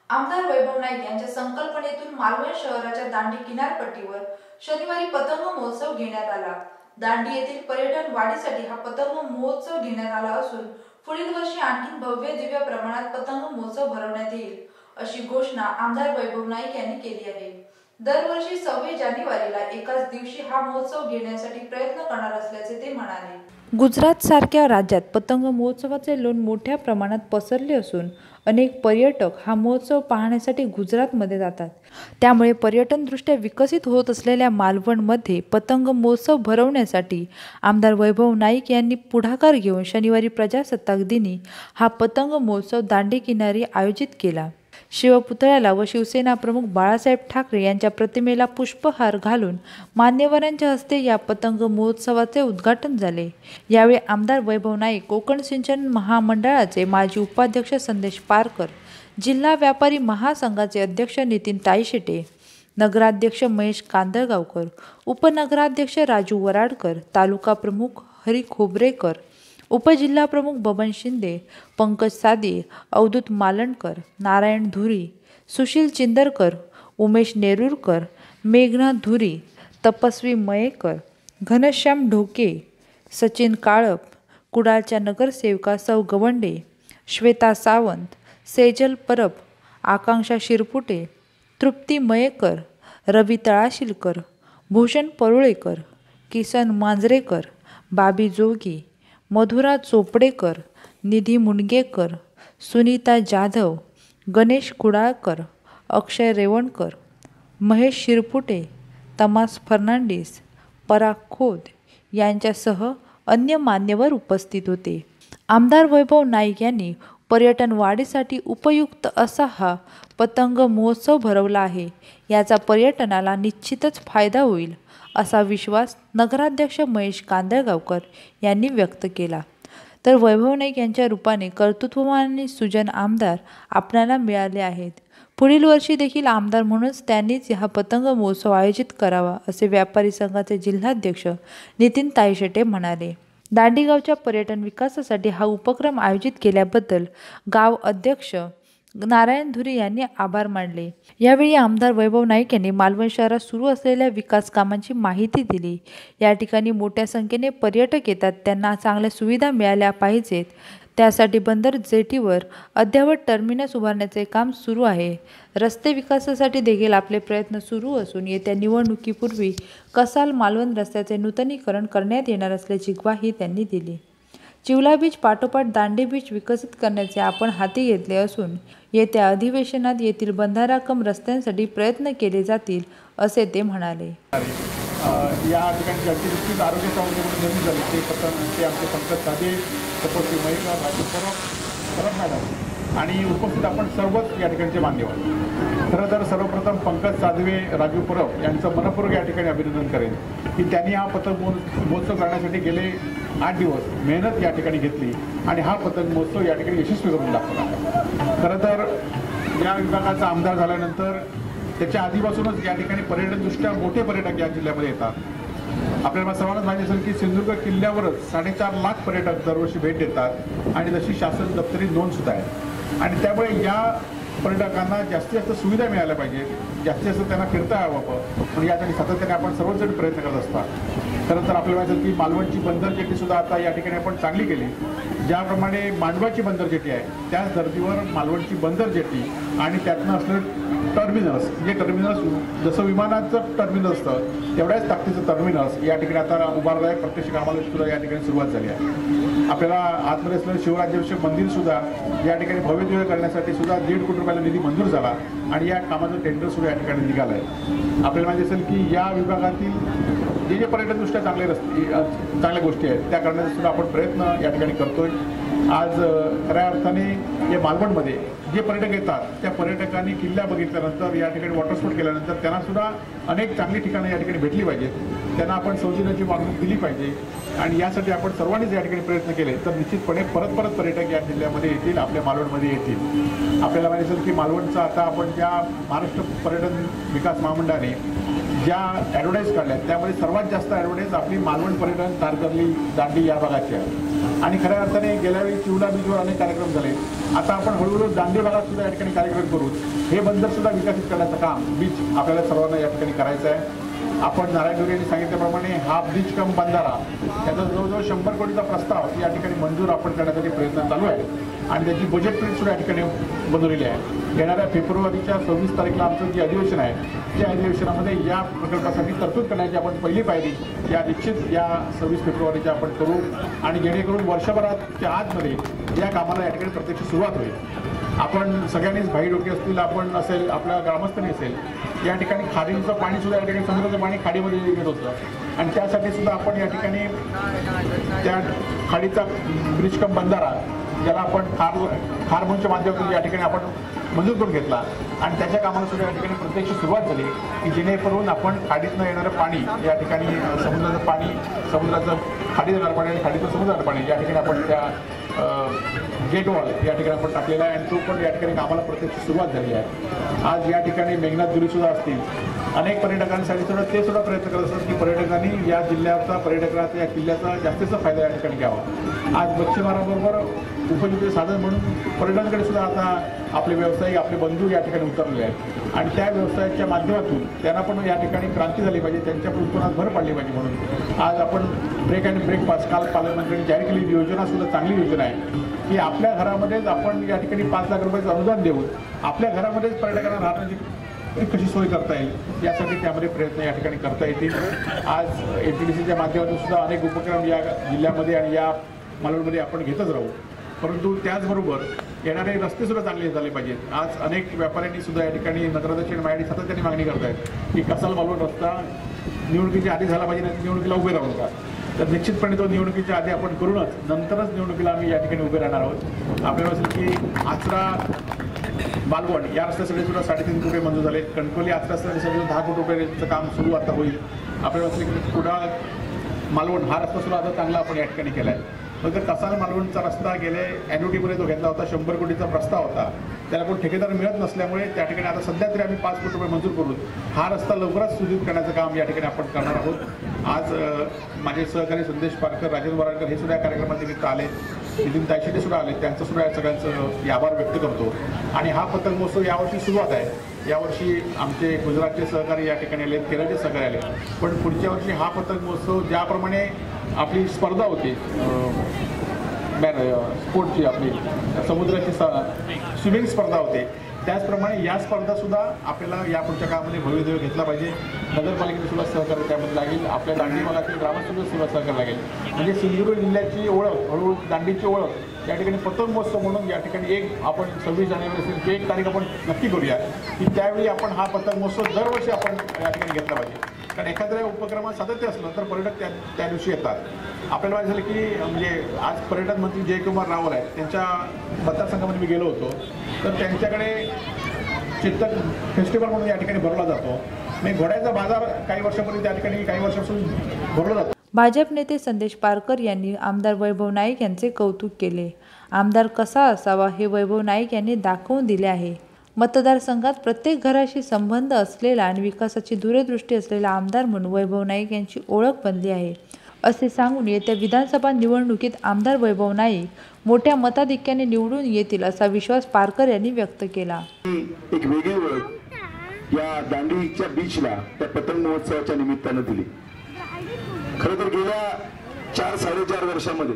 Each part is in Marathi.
आमदार वैभव नाईक यांच्या संकल्पनेतून मालवण शहराच्या दांडी किनारपट्टीवर शनिवारी पतंग महोत्सव घेण्यात आला। दांडी येथील पर्यटन वाढीसाठी हा पतंग महोत्सव घेण्यात आला असून पुढील वर्षी आणखी भव्य दिव्य प्रमाणात पतंग महोत्सव भरवण्यात येईल अशी घोषणा आमदार वैभव नाईक यांनी केली आहे। दरवर्षी 26 जानेवारीला एकाच दिवशी हा महोत्सव घेण्यासाठी प्रयत्न करणार असल्याचे ते म्हणाले। गुजरात सारख्या राज्यात पतंग महोत्सवाचे लोण मोठ्या प्रमाणात पसरले असून अनेक पर्यटक हा महोत्सव पाहण्यासाठी गुजरातमध्ये जातात। त्यामुळे पर्यटनदृष्ट्या विकसित होत असलेल्या मालवणमध्ये पतंग महोत्सव भरवण्यासाठी आमदार वैभव नाईक यांनी पुढाकार घेऊन शनिवारी प्रजासत्ताक दिनी हा पतंग महोत्सव दांडी किनारी आयोजित केला। शिवपुतळ्याला व शिवसेना प्रमुख बाळासाहेब ठाकरे यांच्या प्रतिमेला पुष्पहार घालून मान्यवरांच्या हस्ते या पतंग महोत्सवाचे उद्घाटन झाले। यावेळी आमदार वैभव नाईक, कोकण सिंचन महामंडळाचे माजी उपाध्यक्ष संदेश पारकर, जिल्हा व्यापारी महासंघाचे अध्यक्ष नितीन ताईशेटे, नगराध्यक्ष महेश कांदळगावकर, उपनगराध्यक्ष राजू वराडकर, तालुका प्रमुख हरी खोबरेकर, उपजिल्हा प्रमुख बबन शिंदे, पंकज सादी, अवधूत मालणकर, नारायण धुरी, सुशील चिंदरकर, उमेश नेरुरकर, मेघना धुरी, तपस्वी मयेकर, घनश्याम ढोके, सचिन काळप, कुडाळच्या नगरसेविका सौ गवंडे, श्वेता सावंत, सेजल परब, आकांक्षा शिरपुटे, तृप्ती मयेकर, रवी तळाशिलकर, भूषण परुळेकर, किसन मांजरेकर, बाबी जोगी, मधुरा चोपडेकर, निधी मुणगेकर, सुनीता जाधव, गणेश कुडाळकर, अक्षय रेवणकर, महेश शिरपुटे, तमास फर्नांडिस, पराग खोत यांच्यासह अन्य मान्यवर उपस्थित होते। आमदार वैभव नाईक यांनी पर्यटन वाढीसाठी उपयुक्त असा हा पतंग महोत्सव भरवला आहे। याचा पर्यटनाला निश्चितच फायदा होईल असा विश्वास नगराध्यक्ष महेश कांदळगावकर यांनी व्यक्त केला। तर वैभव नाईक यांच्या रूपाने कर्तृत्ववान आणि सुजन आमदार आपल्याला मिळाले आहेत। पुढील वर्षी देखील आमदार म्हणूनच त्यांनीच हा पतंग महोत्सव आयोजित करावा असे व्यापारी संघाचे जिल्हाध्यक्ष नितीन ताईशेटे म्हणाले। दांडी गावच्या पर्यटन विकासासाठी हा उपक्रम आयोजित केल्याबद्दल गाव अध्यक्ष नारायण धुरी यांनी आभार मानले। यावेळी आमदार वैभव नाईक यांनी मालवण शहरात सुरू असलेल्या विकास कामांची माहिती दिली। या ठिकाणी मोठ्या संख्येने पर्यटक येतात, त्यांना चांगल्या सुविधा मिळाल्या पाहिजेत। त्यासाठी बंदर जेटीवर अद्ययावत टर्मिनस उभारण्याचे काम सुरू आहे। रस्ते विकासासाठी देखील आपले प्रयत्न सुरू असून येत्या निवडणुकीपूर्वी कसाल मालवण रस्त्याचे नूतनीकरण करण्यात येणार असल्याची ग्वाही त्यांनी दिली। चिवला बीच पाठोपाठ दांडी बीच विकसित करण्याचे आपण हाती घेतले असून येत्या अधिवेशनात येथील बंधारा कम रस्त्यांसाठी प्रयत्न केले जातील असे ते म्हणाले। या ठिकाणी अतिरिक्त आरोग्य संवर्धन झाले ते आमचे पंकज साधे, तपस्वी मयेकर, राजू परब मॅडम आणि उपस्थित आपण सर्वच या ठिकाणचे मान्यवर। खरं तर सर्वप्रथम पंकज साधवे, राजू परब यांचं मनपूर्वक या ठिकाणी अभिनंदन करेन की त्यांनी हा पतंग महोत्सव करण्यासाठी गेले 8 दिवस मेहनत या ठिकाणी घेतली आणि हा पतंग महोत्सव या ठिकाणी यशस्वी करून दाखवला। खरं तर या विभागाचा आमदार झाल्यानंतर त्याच्या आधीपासूनच या ठिकाणी पर्यटनदृष्ट्या मोठे पर्यटक या जिल्ह्यामध्ये येतात। आपल्याला सर्वांनाच माहिती असेल की सिंधुदुर्ग किल्ल्यावरच 4.5 लाख पर्यटक दरवर्षी भेट देतात आणि तशी शासन दप्तरी नोंदसुद्धा आहे आणि त्यामुळे या पर्यटकांना जास्तीत जास्त सुविधा मिळाल्या पाहिजेत, जास्तीत जास्त त्यांना फिरता यावं म्हणून यासाठी सातत्याने आपण सर्वजण प्रयत्न करत असतात। खरं तर आपल्याला माहिती की मालवणची बंदर जेटीसुद्धा आता या ठिकाणी आपण चांगली केली। ज्याप्रमाणे मांडवाची बंदर जेटी आहे त्याच धर्तीवर मालवणची बंदर जेटी आणि त्यातनं असलेलं टर्मिनस, जे टर्मिनस जसं विमानाचं टर्मिनस असतं तेवढ्याच ताकदीचं टर्मिनस या ठिकाणी आता उभारलं आहे। प्रत्यक्ष कामाला सुद्धा या ठिकाणी सुरुवात झाली आहे। आपल्याला आतमध्ये असलेलं शिवराज्याभिषेक मंदिरसुद्धा या ठिकाणी भव्य दिव्य करण्यासाठी सुद्धा 1.5 कोटी रुपयाला निधी मंजूर झाला आणि या कामाचं टेंडर सुद्धा या ठिकाणी निघालं आहे। आपल्याला माहिती असेल की या विभागातील जे पर्यटनदृष्ट्या चांगल्या गोष्टी आहेत त्या करण्याचा सुद्धा आपण प्रयत्न या ठिकाणी करतोय। आज खऱ्या अर्थाने या मालवणमध्ये जे पर्यटक येतात त्या पर्यटकांनी किल्ला बघितल्यानंतर या ठिकाणी वॉटर स्पोर्ट केल्यानंतर त्यांना सुद्धा अनेक चांगली ठिकाणं या ठिकाणी भेटली पाहिजेत, त्यांना आपण सौजन्याची वागणूक दिली पाहिजे आणि यासाठी आपण सर्वांनीच या ठिकाणी प्रयत्न केले तर निश्चितपणे परत पर्यटक या जिल्ह्यामध्ये येतील, आपल्या मालवणमध्ये येतील। आपल्याला माहिती असेल की मालवणचा आता आपण ज्या महाराष्ट्र पर्यटन विकास महामंडळाने ज्या ॲडव्हर्टाईज काढल्या त्यामध्ये सर्वात जास्त ॲडव्हर्टाईज आपली मालवण पर्यटन, तारकर्ली, दांडी या भागाची आहे. आणि खऱ्या अर्थाने गेल्या वेळी चिवला बीचवर अनेक कार्यक्रम झाले. आता आपण हळूहळू दांडी भागात सुद्धा या ठिकाणी कार्यक्रम करू. हे बंदर सुद्धा विकसित करण्याचं काम बीच आपल्याला सर्वांना या ठिकाणी करायचं आहे. आपण नारायण डोरे यांनी सांगितल्याप्रमाणे हा ब्रिज कम बंधारा त्याचा जवळजवळ 100 कोटीचा प्रस्ताव या ठिकाणी मंजूर आपण करण्यासाठी प्रयत्न चालू आहे आणि त्याची बजेट प्रिंट सुद्धा या ठिकाणी बनवलेली आहे. येणाऱ्या फेब्रुवारीच्या 26 तारखेला आमचं जे अधिवेशन आहे त्या अधिवेशनामध्ये या प्रकल्पासाठी तरतूद करण्याची आपण पहिली पायरी या निश्चित या 26 फेब्रुवारीच्या आपण करू आणि जेणेकरून वर्षभराच्या आतमध्ये या कामाला या ठिकाणी प्रत्यक्ष सुरुवात होईल. आपण सगळ्यांनीच भाई डोके असतील, आपण असेल, आपल्या ग्रामस्थांनी असेल, या ठिकाणी खाडीचं पाणी सुद्धा या ठिकाणी समुद्राचं पाणी खाडीमध्ये येत होतं आणि त्यासाठी सुद्धा आपण या ठिकाणी त्या खाडीचा ब्रिज कम बंधारा ज्याला आपण खारमोनच्या माध्यमातून या ठिकाणी आपण मंजूर करून घेतला आणि त्याच्या कामाला सुद्धा या ठिकाणी प्रत्यक्ष सुरुवात झाली की जेणेकरून आपण खाडीतनं येणारं पाणी या ठिकाणी समुद्राचं पाणी, समुद्राचं खाडीत येणारं पाणी आणि खाडीचं समुद्राचं पाणी या ठिकाणी आपण त्या गेट वॉल या ठिकाणी आपण टाकलेला आहे आणि तो पण या ठिकाणी कामाला प्रत्यक्ष सुरुवात झाली आहे. आज या ठिकाणी मेघनाथपुरी सुद्धा असतील, अनेक पर्यटकांसाठी सुद्धा ते सुद्धा प्रयत्न करत असतात की पर्यटकांनी या जिल्ह्याचा, पर्यटकाचा, या किल्ल्याचा जास्तीचा फायदा या ठिकाणी घ्यावा. आज मच्छीमाराबरोबर उपजीविकेचे साधन म्हणून पर्यटकांकडे सुद्धा आता आपले व्यावसायिक, आपले बंधू या ठिकाणी उतरलेले आहेत आणि त्या व्यवसायाच्या माध्यमातून त्यांना पण या ठिकाणी क्रांती झाली पाहिजे, त्यांच्या उत्पन्नात भर पडली पाहिजे. म्हणून आज आपण ब्रेक अँड ब्रेकफास्ट काल पालकमंत्र्यांनी जाहीर केलेली योजना सुद्धा चांगली योजना आहे की आपल्या घरामध्येच आपण या ठिकाणी 5 लाख रुपयाचं अनुदान देऊन आपल्या घरामध्येच पर्यटकांना राहण्याची कशी सोय करता येईल यासाठी त्यामध्ये प्रयत्न या ठिकाणी करता येतील. आज APDCच्या माध्यमातून सुद्धा अनेक उपक्रम या जिल्ह्यामध्ये आणि या मालवणमध्ये आपण घेतच राहू. परंतु त्याचबरोबर येणारे रस्ते सुद्धा चांगले झाले पाहिजेत. आज अनेक व्यापाऱ्यांनी सुद्धा या ठिकाणी नगराध्यक्ष आणि माझ्यासाठी सातत्याने मागणी करत आहेत की कसाल मालवण रस्ता निवडणुकीच्या आधी झाला पाहिजे, नाही निवडणुकीला उभे राहू नका. तर निश्चितपणे तो निवडणुकीच्या आधी आपण करूनच नंतरच निवडणुकीला आम्ही या ठिकाणी उभे राहणार आहोत. आपल्याला असेल की आचरा मालवण या रस्त्यासाठी सुद्धा 3.5 कोटी मंजूर झाले. कणकवली आचरा रस्त्यासाठी 10 कोटी रुपयाचं काम सुरू आता होईल. आपल्याला असेल की कुडाळ मालवण हा रस्ता सुद्धा आता चांगला आपण या ठिकाणी केला आहे. फक्त कसाल मालवणचा रस्ता गेले ॲन्युटीमध्ये तो घेतला होता, 100 कोटीचा प्रस्ताव होता, त्याला कोण ठेकेदार मिळत नसल्यामुळे त्या ठिकाणी आता सध्या तरी आम्ही 5 कोटी रुपये मंजूर करून हा रस्ता लवकरच सुरळीत करण्याचं काम या ठिकाणी आपण करणार आहोत. आज माझे सहकारी संदेश पारकर, राजेंद्र वराडकर हे सुद्धा या कार्यक्रमानिमित्त आले, नितीन तायशेटे सुद्धा आले, त्यांचं सुद्धा या सगळ्यांचं आभार व्यक्त करतो. आणि हा पतंग महोत्सव यावर्षी सुरुवात आहे. यावर्षी आमचे गुजरातचे सहकारी या ठिकाणी आले, केरळचे सहकारी आले, पण पुढच्या वर्षी हा पतंग महोत्सव ज्याप्रमाणे आपली स्पर्धा होती स्पोर्टची, आपली समुद्राची स्विमिंग स्पर्धा होते, त्याचप्रमाणे या स्पर्धासुद्धा आपल्याला या पुढच्या काळामध्ये भव्यदेव घेतला पाहिजे. नगरपालिकेने सुद्धा सहकार्य त्यामध्ये लागेल, आपल्या दांडी भागातील ग्रामस्थांना सुद्धा सहकार्य लागेल. म्हणजे सिंधुदुर्ग जिल्ह्याची ओळख, हळूहळू दांडीची ओळख या ठिकाणी पतंग महोत्सव म्हणून या ठिकाणी आपण 26 जानेवारी असेल 1 तारीख आपण नक्की करूया की त्यावेळी आपण हा पतंग महोत्सव दरवर्षी आपण या ठिकाणी घेतला पाहिजे. कारण एखाद्या उपक्रमात सातत्य असलं तर पर्यटक त्या दिवशी येतात. आपल्याला माहिती झालं की म्हणजे आज पर्यटन मंत्री जयकुमार रावल आहेत, त्यांच्या मतदारसंघामध्ये मी गेलो होतो, तर त्यांच्याकडे चित्तक फेस्टिवल म्हणून या ठिकाणी भरवला जातो. आणि घोड्याचा बाजार काही वर्षापूर्वी त्या ठिकाणी काही वर्षापासून भरवला जातो. भाजप नेते संदेश पारकर यांनी आमदार वैभव नाईक यांचे कौतुक केले. आमदार कसा असावा हे वैभव नाईक यांनी दाखवून दिले आहे. मतदारसंघात प्रत्येक घराशी संबंध असलेला आणि विकासाची दूरदृष्टी असलेला आमदार म्हणून वैभव नाईक यांची ओळख बनली आहे असे सांगून येत्या विधानसभा निवडणुकीत आमदार वैभव नाईक मोठ्या मताधिक्याने निवडून येतील असा विश्वास पारकर यांनी व्यक्त केला. एक वेगळी ओळख या दांडीच्या बीचला त्या पतंग महोत्सवाच्या निमित्तानं दिली. खरं तर गेल्या 4-4.5 वर्षामध्ये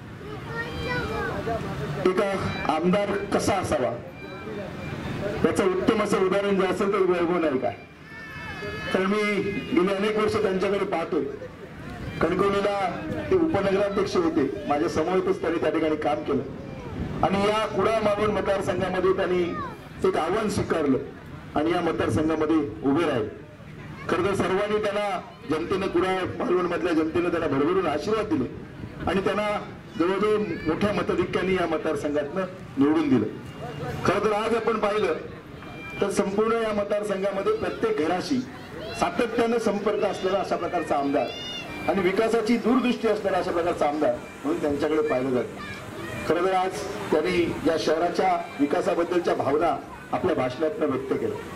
एक आमदार कसा असावा याचं उत्तम असं उदाहरण जे असेल तर वैभव नाईक आहे. तर मी गेली अनेक वर्ष त्यांच्याकडे पाहतोय. कणकवलीला ते उपनगराध्यक्ष होते, माझ्या समोरच त्यांनी त्या ठिकाणी काम केलं आणि या कुडाळ मालवण मतदारसंघामध्ये त्यांनी एक आव्हान स्वीकारलं आणि या मतदारसंघामध्ये उभे राहिले. खरं तर सर्वांनी त्यांना जनतेनं, कुडाळ मालवण मधल्या जनतेनं त्यांना भरभरून आशीर्वाद दिले आणि त्यांना जवळजवळ मोठ्या मताधिक्याने या मतदारसंघातनं निवडून दिलं. खरं तर आज आपण पाहिलं तर संपूर्ण या मतदारसंघामध्ये प्रत्येक घराशी सातत्यानं संपर्क असलेला अशा प्रकारचा आमदार आणि विकासाची दूरदृष्टी असणारा अशा प्रकारचा आमदार म्हणून त्यांच्याकडे पाहिलं जातं. खरं तर आज त्यांनी या शहराच्या विकासाबद्दलच्या भावना आपल्या भाषणातून व्यक्त केल्या.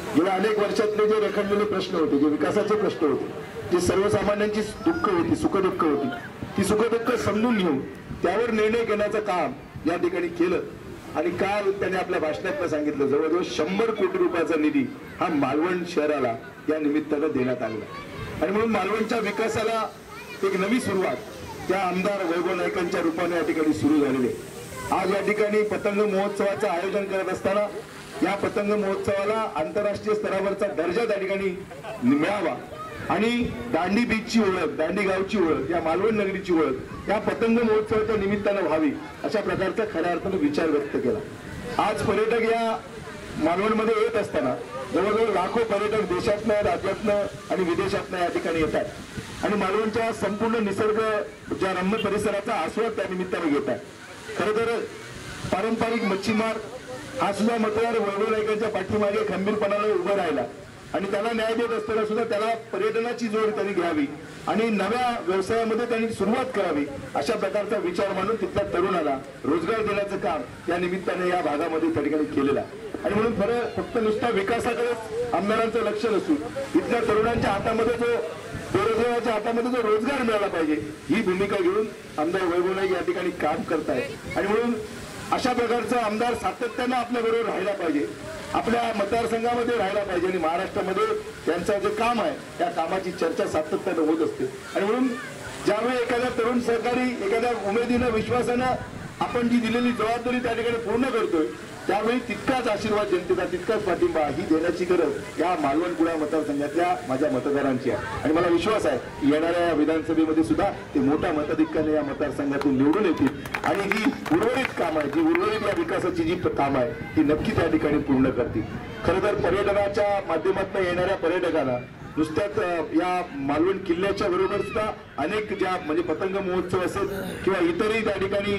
गेल्या अनेक वर्षातले जे रखडलेले प्रश्न होते, जे विकासाचे प्रश्न होते, जे सर्वसामान्यांची दुःख होती, सुखदुःख होती, ती सुखदुःख समजून घेऊन त्यावर निर्णय घेण्याचं काम या ठिकाणी केलं. आणि काल त्याने आपल्या भाषणात सांगितलं जवळजवळ 100 कोटी रुपयाचा निधी हा मालवण शहराला या निमित्तानं देण्यात आला. आणि म्हणून मालवणच्या विकासाला एक नवी सुरुवात त्या आमदार वैभव नाईकांच्या रूपाने या ठिकाणी सुरू झालेली आहे. आज या ठिकाणी पतंग महोत्सवाचं आयोजन करत असताना या पतंग महोत्सवाला आंतरराष्ट्रीय स्तरावरचा दर्जा त्या ठिकाणी मिळावा आणि दांडी बीचची ओळख, दांडी गावची ओळख, या मालवण नगरीची ओळख या पतंग महोत्सवाच्या निमित्तानं व्हावी अशा प्रकारचा खऱ्या अर्थानं विचार व्यक्त केला. आज पर्यटक या मालवणमध्ये येत असताना जवळजवळ लाखो पर्यटक देशातनं, राज्यातनं आणि विदेशातनं या ठिकाणी येतात आणि मालवणच्या संपूर्ण निसर्ग ज्या रम्य परिसराचा आस्वाद त्या निमित्ताने घेतात. खरं तर पारंपरिक मच्छीमार हा सुद्धा मतदार वैभव नाईकांच्या पाठीमागे खंबीरपणाने उभं राहिला आणि त्याला न्याय देत असताना सुद्धा त्याला पर्यटनाची जोड त्यांनी घ्यावी आणि नव्या व्यवसायामध्ये त्यांनी सुरुवात करावी अशा प्रकारचा विचार मांडून तिथल्या तरुणाला रोजगार देण्याचं काम या निमित्ताने या भागामध्ये त्या ठिकाणी केलेलं आहे. आणि म्हणून फक्त नुसता विकासाकडेच आमदारांचं लक्ष नसून इथल्या तरुणांच्या हातामध्ये जो बेरोजगाराच्या हातामध्ये जो रोजगार मिळाला पाहिजे ही भूमिका घेऊन आमदार वैभव नाईक या ठिकाणी काम करतायत. आणि म्हणून अशा प्रकारचा आमदार सातत्यानं आपल्या बरोबर राहायला पाहिजे, आपल्या मतदारसंघामध्ये राहायला पाहिजे आणि महाराष्ट्रामध्ये त्यांचं जे काम आहे त्या कामाची चर्चा सातत्यानं होत असते. आणि म्हणून ज्यावेळी एखाद्या तरुण सहकारी एखाद्या उमेदीनं विश्वासानं आपण जी दिलेली जबाबदारी त्या ठिकाणी पूर्ण करतोय त्यावेळी तितकाच आशीर्वाद जनतेचा, तितकाच पाठिंबा ही देण्याची गरज या मालवण कुडाळ मतदारसंघातल्या माझ्या मतदारांची आहे. आणि मला विश्वास आहे येणाऱ्या या विधानसभेमध्ये सुद्धा ते मोठ्या मताधिक्याने या मतदारसंघातून निवडून येतील आणि जी उर्वरित काम आहे, जी उर्वरित या विकासाची जी काम आहे ती नक्की त्या ठिकाणी पूर्ण करतील. खरं तर पर्यटनाच्या माध्यमातून येणाऱ्या पर्यटकांना नुसत्याच या मालवण किल्ल्याच्या बरोबर सुद्धा अनेक ज्या म्हणजे पतंग महोत्सव असेल किंवा इतरही त्या ठिकाणी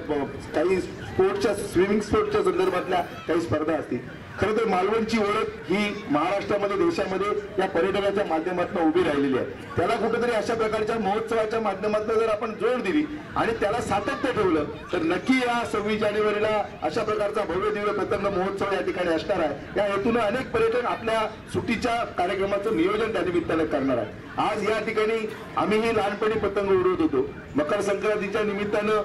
काही स्पोर्ट्सच्या, स्विमिंग स्पोर्ट्सच्या संदर्भातल्या काही स्पर्धा असतील. खरं तर मालवणची ओळख ही महाराष्ट्रामध्ये, देशामध्ये या पर्यटनाच्या माध्यमातून उभी राहिलेली आहे. त्याला कुठेतरी अशा प्रकारच्या महोत्सवाच्या माध्यमातून जर आपण जोड दिली आणि त्याला सातत्य ठेवलं तर नक्की या 26 जानेवारीला अशा प्रकारचा भव्य दिव्य पतंग महोत्सव या ठिकाणी असणार आहे. या हेतून अनेक पर्यटक आपल्या सुट्टीच्या कार्यक्रमाचं नियोजन त्या निमित्तानं करणार आहे. आज या ठिकाणी आम्हीही लहानपणी पतंग उडवत होतो. मकर संक्रांतीच्या निमित्तानं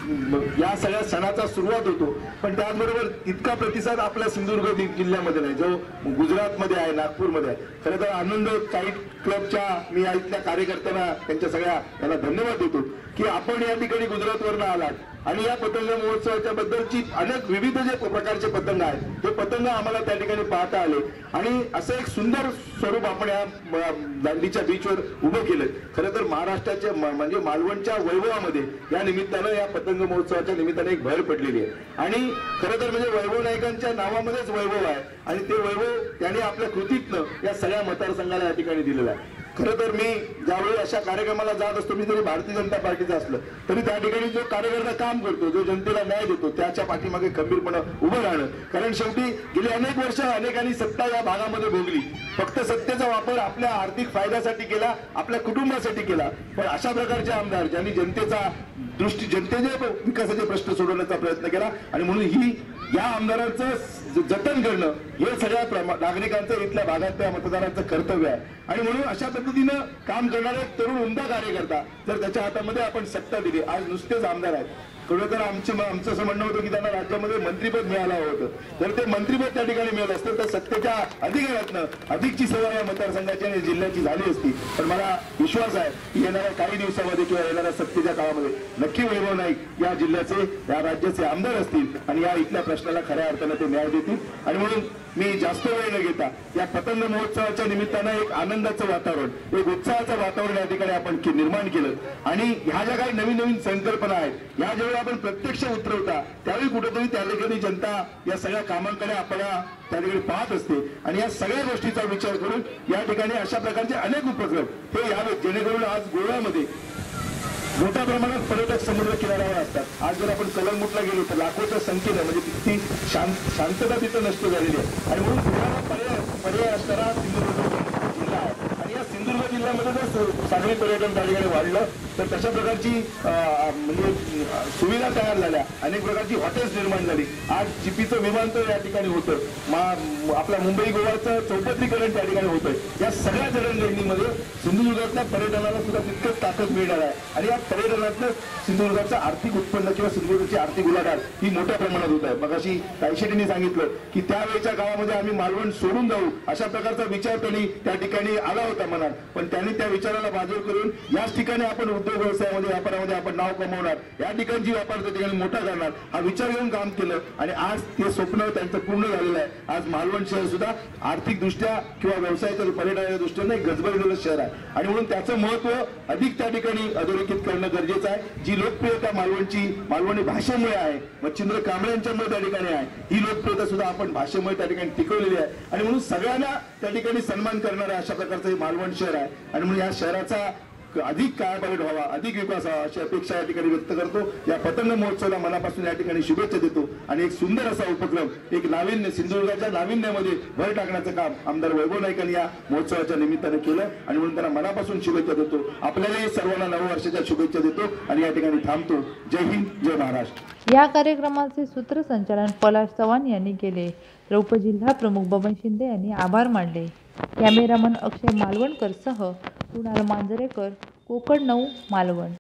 या सगळ्या सणाचा सुरुवात होतो, पण त्याचबरोबर इतका प्रतिसाद आपल्या सिंधुदुर्ग जिल्ह्यामध्ये नाही जो गुजरातमध्ये आहे, नागपूरमध्ये आहे. खरं तर आनंद काईट क्लबच्या मी या इथल्या कार्यकर्त्यांना त्यांच्या सगळ्या याला धन्यवाद देतो की आपण या ठिकाणी गुजरातवरनं आलात आणि या पतंग महोत्सवाच्या बद्दलची अनेक विविध जे प्रकारचे पतंग आहेत ते पतंग आम्हाला त्या ठिकाणी पाहता आले आणि असं एक सुंदर स्वरूप आपण या दांडीच्या बीचवर उभं केलं. खरं तर महाराष्ट्राच्या म्हणजे मालवणच्या वैभवामध्ये या निमित्तानं या पतंग महोत्सवाच्या निमित्ताने एक भर पडलेली आहे. आणि खरं तर म्हणजे वैभव नाईकांच्या नावामध्येच वैभव आहे आणि ते वैभव त्यांनी आपल्या कृतीतनं या सगळ्या मतदारसंघाला या ठिकाणी दिलेलं आहे. खरं तर मी ज्यावेळी अशा कार्यक्रमाला जात असतो, मी जरी भारतीय जनता पार्टीचा असलं तरी त्या ठिकाणी जो कार्यकर्ता काम करतो, जो जनतेला न्याय देतो त्याच्या पाठीमागे खंबीरपणे उभं राहणं. कारण शेवटी गेली अनेक वर्ष अनेकांनी सत्ता या भागामध्ये भोगली, फक्त सत्तेचा वापर आपल्या आर्थिक फायद्यासाठी केला, आपल्या कुटुंबासाठी केला. पण अशा प्रकारचे आमदार ज्यांनी जनतेचे विकासाचे प्रश्न सोडवण्याचा प्रयत्न केला आणि म्हणून ही या आमदारांचं जतन करणं हे सगळ्या नागरिकांचं, इथल्या भागातल्या मतदारांचं कर्तव्य आहे. आणि म्हणून अशा पद्धतीनं काम करणारे तरुण उमदा कार्यकर्ता जर त्याच्या हातामध्ये आपण सत्ता दिली, आज नुसतेच आमदार आहेत, खरं तर आमचं असं म्हणणं होतं की त्यांना राज्यामध्ये मंत्रीपद मिळालं होतं. जर ते मंत्रीपद त्या ठिकाणी मिळालं असतं तर सत्तेच्या अधिकारातनं अधिकची सेवा या मतदारसंघाची आणि जिल्ह्याची झाली असती. पण मला विश्वास आहे की येणाऱ्या काही दिवसामध्ये किंवा येणाऱ्या सत्तेच्या काळामध्ये नक्की वैभव नाईक या जिल्ह्याचे, या राज्याचे आमदार असतील आणि या इथल्या प्रश्नाला खऱ्या अर्थानं ते न्याय देतील. आणि म्हणून मी जास्त वेळ न घेता या पतंग महोत्सवाच्या निमित्तानं एक आनंदाचं वातावरण, एक उत्साहाचं वातावरण या ठिकाणी आपण निर्माण केलं. आणि ह्या ज्या काही नवीन नवीन संकल्पना आहेत या ज्यावेळी आपण प्रत्यक्ष उतरवता त्यावेळी कुठेतरी त्या ठिकाणी जनता या सगळ्या कामांकडे आपण त्या ठिकाणी पाहत असते आणि या सगळ्या गोष्टीचा विचार करून या ठिकाणी अशा प्रकारचे अनेक उपक्रम हे यावेत जेणेकरून आज गोव्यामध्ये मोठ्या प्रमाणात पर्यटक समुद्र किनाऱ्यावर असतात. आज जर आपण कलंगूटला गेलो तर लाखोच्या संख्येनं म्हणजे तिथली शांतता तिथं नष्ट झालेली आहे. आणि म्हणून गोव्याला पर्याय असणारा सिंधुदुर्ग जिल्हा आहे आणि या सिंधुदुर्ग जिल्हा महिन्यामध्ये जर सागरी पर्यटन त्या ठिकाणी वाढलं तर तशा प्रकारची म्हणजे सुविधा तयार झाल्या, अनेक प्रकारची हॉटेल्स निर्माण झाली. आज चिपीचं विमानतळ या ठिकाणी होतं, आपल्या मुंबई गोवाचं चौपदरीकरण त्या ठिकाणी होतंय. या सगळ्या जडणघडणीमध्ये सिंधुदुर्गातल्या पर्यटनाला सुद्धा तितकंच ताकद मिळणार आहे आणि या पर्यटनातलं सिंधुदुर्गाचं आर्थिक उत्पन्न किंवा सिंधुदुर्गाची आर्थिक उलाढाल ही मोठ्या प्रमाणात होत आहे. मगाशी ताईशेटींनी सांगितलं की त्यावेळेच्या काळामध्ये आम्ही मालवण सोडून जाऊ अशा प्रकारचा विचार त्यांनी त्या ठिकाणी आला होता मनात, पण त्यांनी त्या विचाराला बाजूला करून याच ठिकाणी आपण उद्योग व्यवसायामध्ये व्यापारामध्ये आपण नाव कमवणार, या ठिकाणची व्यापार त्या ठिकाणी मोठा करणार हा विचार घेऊन काम केलं आणि आज ते स्वप्न त्यांचं पूर्ण झालेलं आहे. आज मालवण शहर सुद्धा आर्थिकदृष्ट्या किंवा व्यवसायाच्या पर्यटनाच्या दृष्टीने गजबजलेलं शहर आहे आणि म्हणून त्याचं महत्व अधिक त्या ठिकाणी अधोरेखित करणं गरजेचं आहे. जी लोकप्रियता मालवणी भाषेमुळे आहे, मच्छिंद्र कांबळे यांच्यामुळे त्या ठिकाणी आहे, ही लोकप्रियता सुद्धा आपण भाषेमुळे त्या ठिकाणी टिकवलेली आहे आणि म्हणून सगळ्यांना त्या ठिकाणी सन्मान करणारं अशा प्रकारचं हे मालवण शहर आहे आणि म्हणून या शहराचा अधिक कायापालट व्हावा, अधिक विकास व्हावा अशी अपेक्षा या ठिकाणी व्यक्त करतो. या पतंग महोत्सवाला मनापासून या ठिकाणी शुभेच्छा देतो आणि एक सुंदर असा उपक्रम, एक नाविन्य, सिंधुदुर्गाच्या नाविन्यामध्ये भर टाकण्याचं काम आमदार वैभव नाईक यांनी या महोत्सवाच्या निमित्तानं केलं आणि म्हणून त्यांना मनापासून शुभेच्छा देतो. आपल्यालाही सर्वांना नववर्षाच्या शुभेच्छा देतो आणि या ठिकाणी थांबतो. जय हिंद, जय महाराष्ट्र. या कार्यक्रमाचे सूत्रसंचालन पलाश चव्हाण यांनी केले. उपजिल्हा प्रमुख बबन शिंदे यांनी आभार मानले. कॅमेरामन अक्षय मालवणकर सह कुणाल मांजरेकर, कोकण 9 मालवण.